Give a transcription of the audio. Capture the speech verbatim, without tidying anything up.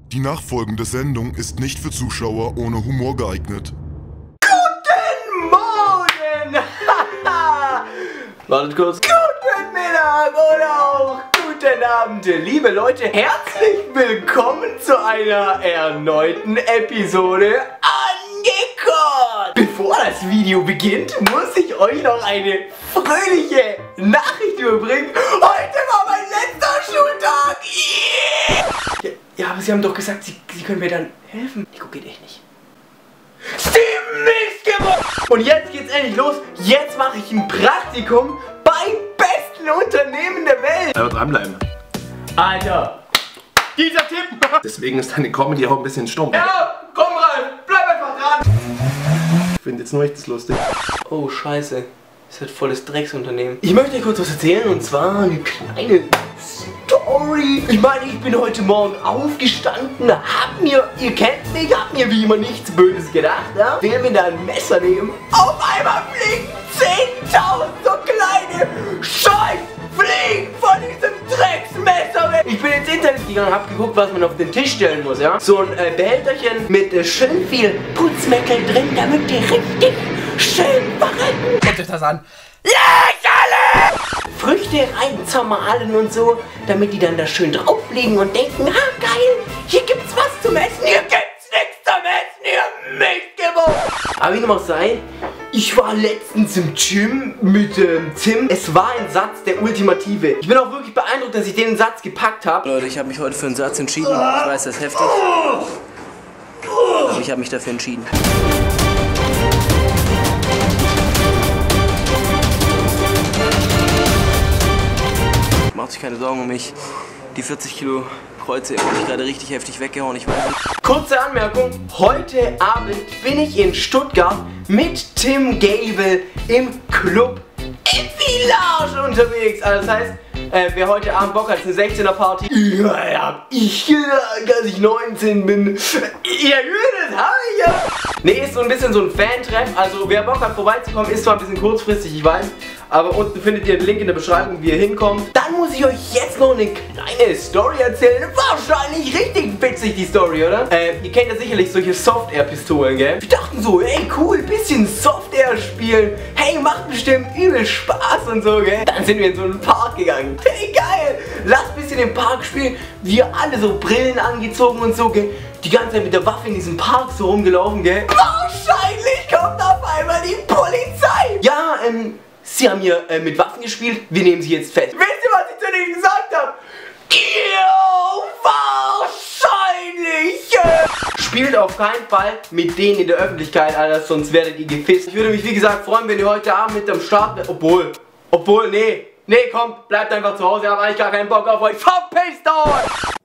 Die nachfolgende Sendung ist nicht für Zuschauer ohne Humor geeignet. Guten Morgen! Wartet kurz. Guten Mittag oder auch guten Abend, liebe Leute. Herzlich willkommen zu einer erneuten Episode Angekotzt. Bevor das Video beginnt, muss ich euch noch eine fröhliche Nachricht überbringen. Heute war mein letzter Schultag. Yeah! Ja, ja, aber Sie haben doch gesagt, Sie, Sie können mir dann helfen. Nico geht echt nicht. Steven Mistgeburt! Und jetzt geht's endlich los. Jetzt mache ich ein Praktikum beim besten Unternehmen der Welt. Aber dranbleiben. Alter, dieser Tipp. Deswegen ist deine Comedy auch ein bisschen stumpf. Ja, komm rein, bleib einfach dran. Ich finde jetzt nur echt das lustig. Oh, scheiße. Das ist halt volles Drecksunternehmen. Ich möchte euch kurz was erzählen und zwar eine kleine Story. Ich meine, ich bin heute Morgen aufgestanden, hab mir, ihr kennt mich, hab mir wie immer nichts Böses gedacht, ja? Will mir da ein Messer nehmen. Auf einmal fliegen zehntausend so kleine Scheißfliegen von diesem Drecksmesser weg. Ich bin ins Internet gegangen, hab geguckt, was man auf den Tisch stellen muss, ja? So ein äh, Behälterchen mit äh, schön viel Putzmittel drin, damit die richtig schön verrecken. Guckt euch das an. Lächerlich! Früchte rein zermahlen und so, damit die dann da schön drauf liegen und denken, ah geil, hier gibt's was zum Essen, hier gibt's nichts zum Essen, ihr Mistgeburt! Aber wie dem auch sei, ich war letztens im Gym mit ähm, Tim. Es war ein Satz der Ultimative. Ich bin auch wirklich beeindruckt, dass ich den Satz gepackt habe. Leute, ich habe mich heute für einen Satz entschieden. Ich weiß, das ist heftig. Aber ich habe mich dafür entschieden. Macht sich keine Sorgen um mich. Die vierzig Kilo Kreuze habe ich gerade richtig heftig weggehauen. Ich weiß nicht. Kurze Anmerkung, heute Abend bin ich in Stuttgart mit Tim Gable im Club im Village unterwegs. Also das heißt, äh, wer heute Abend Bock hat, ist eine sechzehner Party. Ja, hab ich gesagt, dass ich neunzehn bin. Ja, das hab ich ja. Nee, ist so ein bisschen so ein Fan-Treff. Also wer Bock hat vorbeizukommen, ist zwar ein bisschen kurzfristig, ich weiß. Aber unten findet ihr den Link in der Beschreibung, wie ihr hinkommt. Dann muss ich euch jetzt noch eine kleine Story erzählen. Wahrscheinlich richtig witzig, die Story, oder? Äh, ihr kennt ja sicherlich solche Soft-Air-Pistolen, gell? Wir dachten so, ey cool, bisschen Soft-Air spielen. Hey, macht bestimmt übel Spaß und so, gell? Dann sind wir in so einen Park gegangen. Hey, geil! Lasst ein bisschen im Park spielen. Wir alle so Brillen angezogen und so, gell? Die ganze Zeit mit der Waffe in diesem Park so rumgelaufen, gell? Wahrscheinlich kommt auf einmal die Polizei! Ja, ähm... Sie haben hier äh, mit Waffen gespielt, wir nehmen sie jetzt fest. Wisst ihr, was ich zu denen gesagt habe? Yo, wahrscheinlich! Äh. Spielt auf keinen Fall mit denen in der Öffentlichkeit, Alter, sonst werdet ihr gefisst. Ich würde mich, wie gesagt, freuen, wenn ihr heute Abend mit am Start wärt. Obwohl, obwohl, nee, nee, komm, bleibt einfach zu Hause, ich habe eigentlich gar keinen Bock auf euch. Verpisst euch!